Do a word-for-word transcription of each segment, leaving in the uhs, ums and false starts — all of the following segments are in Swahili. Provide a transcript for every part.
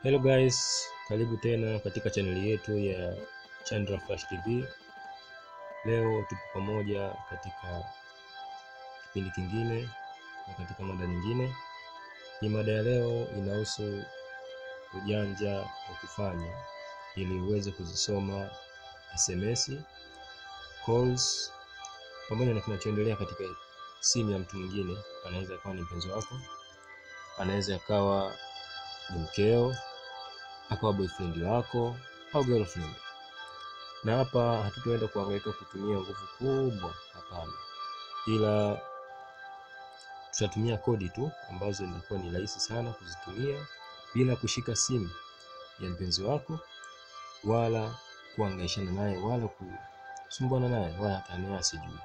Hello guys, karibu tena katika chaneli yetu ya Chandra Flash T V. Leo tupo pamoja katika kipindi kingine na katika mada nyingine. Hii mada ya leo inahusu ujanja wa kufanya ili uweze kuzisoma S M S, calls pamoja na kinachoendelea katika simu ya mtu mwingine. Anaweza kuwa ni mpenzi wako, anaweza akawa ni mkeo, akawa boyfriend wako au girlfriend. Na hapa hatutaenda kuangaika kutumia nguvu kubwa, hapana, ila tutatumia kodi tu ambazo zinakuwa ni rahisi sana kuzitumia bila kushika simu ya mpenzi wako wala kuangaishana naye wala kusumbuana naye wala hata naye asijue.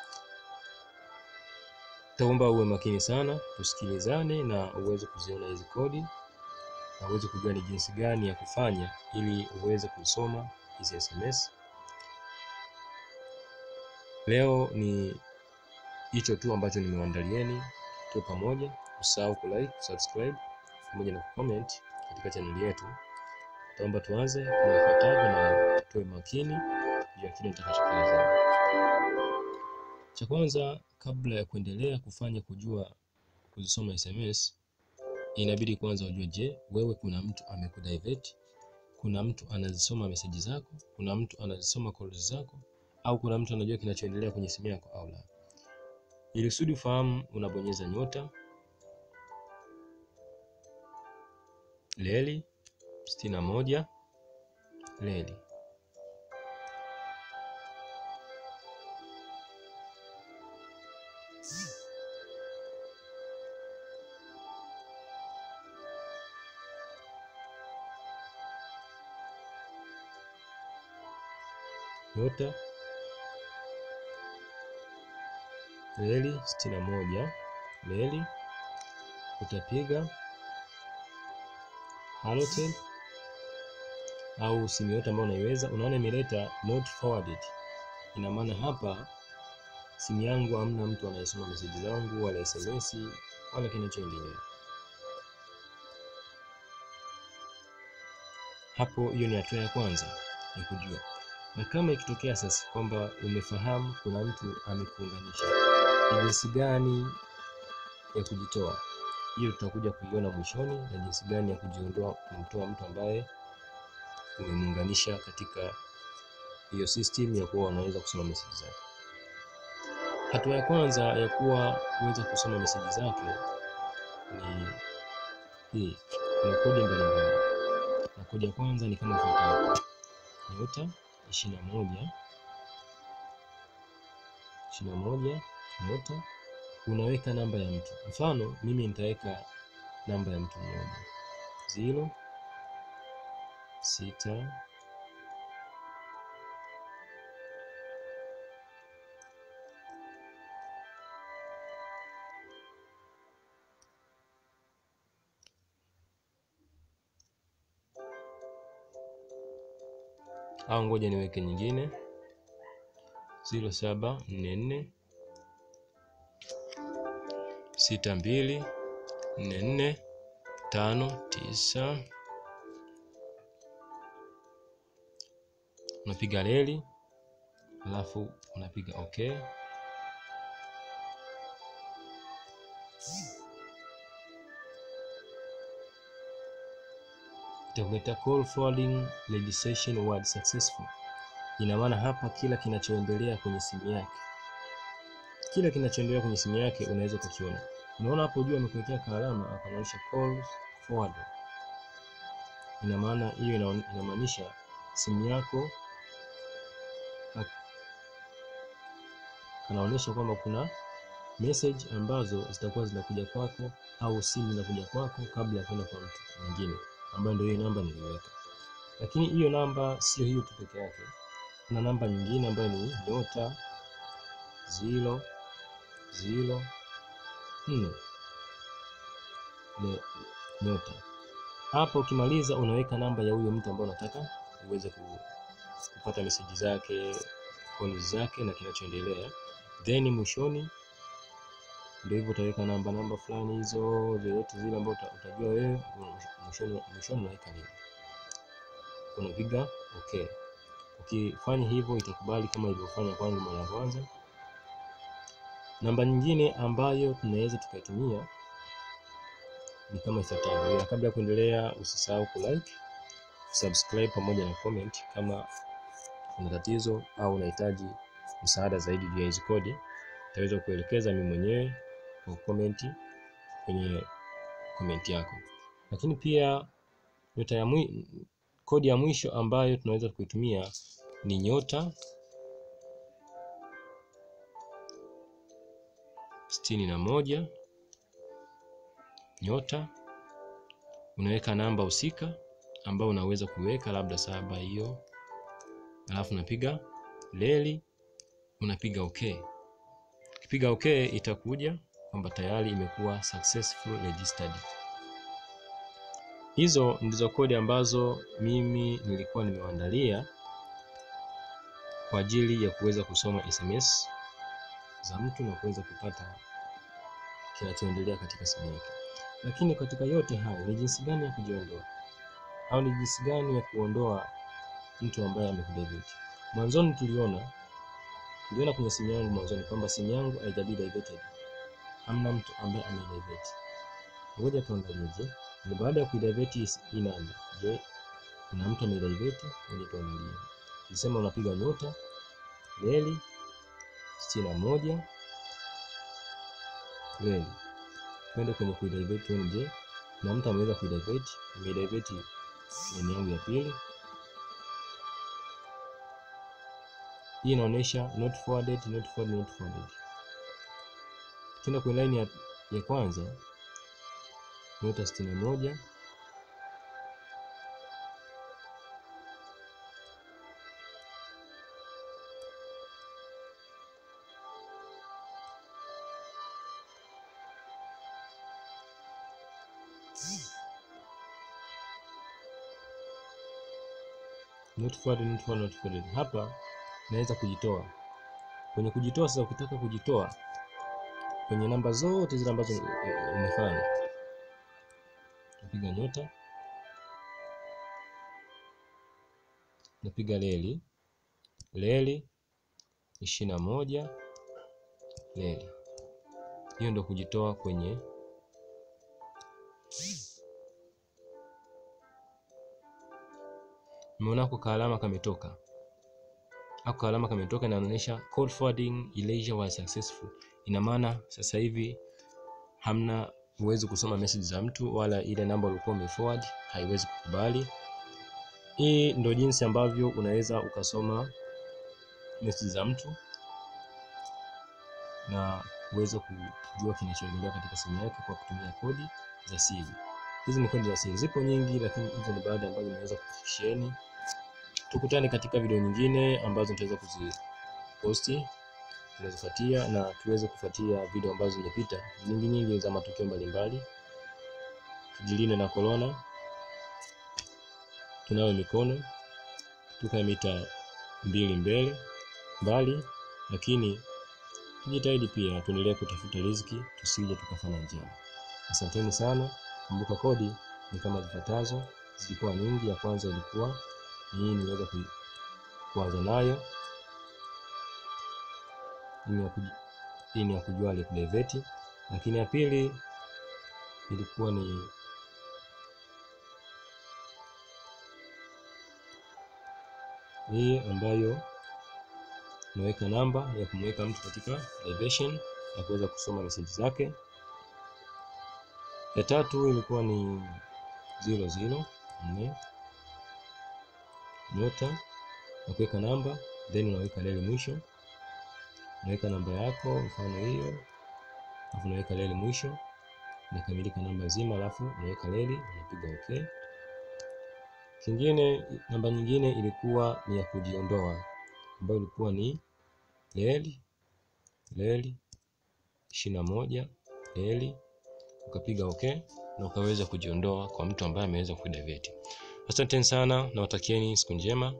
Taomba uwe makini sana, tusikilizane na uweze kuziona hizi kodi na uweze kujua ni jinsi gani ya kufanya ili uweze kusoma hizi S M S. Leo ni hicho tu ambacho nimewaandalieni. Tuwe pamoja, usahau ku like, subscribe pamoja na comment katika channel yetu. Taomba tuanze kwa ifuatavyo na tuwe makini juu ya kile nitakachokieleza. Cha kwanza, kabla ya kuendelea kufanya kujua kuzisoma S M S, inabidi kwanza ujue, je, wewe kuna mtu amekudivert? Kuna mtu anazisoma message zako? Kuna mtu anazisoma calls zako? Au kuna mtu anajua kinachoendelea kwenye simu yako au la? Ili kusudi ufahamu, unabonyeza nyota leli sitini na moja leli. Nyota leli sitini na moja leli, utapiga Halotel au simu yote ambayo unaiweza. Unaona imeleta not forwarded, ina maana hapa simu yangu hamna mtu anayesoma message zangu wala S M S wala kinachoendelea hapo. Hiyo ni hatua ya kwanza ya kujua. Na kama ikitokea sasa kwamba umefahamu kuna mtu amekuunganisha, ni jinsi gani ya kujitoa, hiyo tutakuja kuiona mwishoni, na jinsi gani ya kujiondoa, kumtoa mtu ambaye umemuunganisha katika hiyo system ya kuwa unaweza kusoma message zake. Hatua ya kwanza ya kuwa uweze kusoma message zake ni hii. Kuna kodi mbalimbali, na kodi ya kwanza ni kama ifuatavyo: nyota ishirini na moja ishirini na moja nyota, unaweka namba ya mtu. Mfano mimi nitaweka namba ya mtu mmoja, zero sita au ngoja niweke nyingine, zero saba nne nne sita mbili nne nne tano tisa. Unapiga leli alafu unapiga okay. Itakuleta call forwarding registration word successful. Ina maana hapa kila kinachoendelea kwenye simu yake, kila kinachoendelea kwenye simu yake unaweza kukiona. Unaona hapo juu amekuwekea kalama akamaanisha call forward. Ina maana hiyo inamaanisha simu yako anaonyesha kwamba kuna message ambazo zitakuwa zinakuja kwako au simu inakuja kwako kabla ya kwenda kwa mtu mwingine, ambayo ndio hiyo namba niliweka. Lakini hiyo namba sio hiyo tu peke yake, kuna namba nyingine ambayo ni nyota zero zero nne le nyota. Hapo ukimaliza unaweka namba ya huyo mtu ambaye unataka uweze kupata message zake, calls zake na kinachoendelea. Then mwishoni ndio hivyo utaweka namba namba fulani hizo zote zile ambazo utajua wewe, mwishoni mwishoni unaweka nini, unapiga okay. Ukifanya hivyo itakubali kama ilivyofanya kwangu mara ya kwanza. Namba nyingine ambayo tunaweza tukaitumia ni kama ifuatavyo. Ila kabla ya kuendelea, usisahau ku like, subscribe pamoja na comment kama una tatizo au unahitaji msaada zaidi juu ya hizo kodi. Nitaweza kuelekeza mimi mwenyewe kwa comment kwenye comment yako. Lakini pia nyota ya mwi, kodi ya mwisho ambayo tunaweza kuitumia ni nyota sitini na moja nyota, unaweka namba husika ambayo unaweza kuweka labda saba hiyo, alafu unapiga leli, unapiga okay. Ukipiga okay itakuja kwamba tayari imekuwa successful registered. Hizo ndizo kodi ambazo mimi nilikuwa nimewaandalia kwa ajili ya kuweza kusoma S M S za mtu na kuweza kupata kinachoendelea katika simu yake. Lakini katika yote hayo ni jinsi gani ya kujiondoa au ni jinsi gani ya kuondoa mtu ambaye amekudivert. Mwanzoni tuliona tuliona kwenye simu yangu mwanzoni kwamba simu yangu haijabi diverted, hamna mtu ambaye amedivert. Ngoja tuangalie, je, ni baada ya kudivert hii namba, je kuna mtu amedivert? Ngoja tuangalie. Nisema unapiga nyota leli sitini na moja leli, twende kwenye kudivert. Je, na mtu ameweza kudivert? Nimedivert neno yangu ya pili, hii inaonyesha not forwarded, not forwarded, not forwarded. Tena kwenye line ya, ya kwanza nyota sitini na moja not forwarded, not forwarded, not forwarded. Hapa naweza kujitoa. Kwenye kujitoa sasa, ukitaka kujitoa kwenye namba zote zile ambazo umefanya, napiga nyota, napiga leli leli ishirini na moja leli. Hiyo ndio kujitoa kwenye umeona kwa kalama kametoka. Hapo alama kametoka na inaonyesha code forwarding erasure was successful. Ina maana sasa hivi hamna uwezo kusoma message za mtu, wala ile namba ulikuwa umeforward haiwezi kukubali. Hii ndio jinsi ambavyo unaweza ukasoma message za mtu na uweze kujua kinachoendelea katika simu yake kwa kutumia kodi za siri. Hizi ni kodi za siri, zipo nyingi, lakini hizo ni baadhi ambazo nimeweza kufikishieni. Tukutane katika video nyingine ambazo nitaweza kuziposti tunazofuatia, na tuweze kufuatia video ambazo zimepita nyingi nyingi za matukio mbalimbali. Tujilinde na corona, tunawe mikono, tukae mita mbili mbele mbali, lakini tujitahidi pia tuendelee kutafuta riziki, tusije tukafanya njaa. Asanteni sana. Kumbuka kodi ni kama zifuatazo, zilikuwa nyingi. Ya kwanza ilikuwa hii, niweza kuanza nayo, hii ni ya kujua ile kudivert. Lakini ya pili ilikuwa ni hii ambayo naweka namba ya kumweka mtu katika diversion na kuweza kusoma message zake. Ya tatu ilikuwa ni zero zero nne nyota na kuweka namba, then unaweka leli mwisho, unaweka namba yako mfano hiyo, alafu unaweka leli mwisho, inakamilika namba nzima, alafu unaweka leli, unapiga okay. Kingine, namba nyingine ilikuwa ni ya kujiondoa, ambayo ilikuwa ni leli leli ishirini na moja leli, ukapiga okay na ukaweza kujiondoa kwa mtu ambaye ameweza kudivert. Asanteni sana na watakieni siku njema.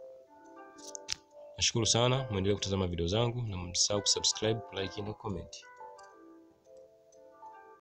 Nashukuru sana, muendelee kutazama video zangu na msisahau kusubscribe, like na comment.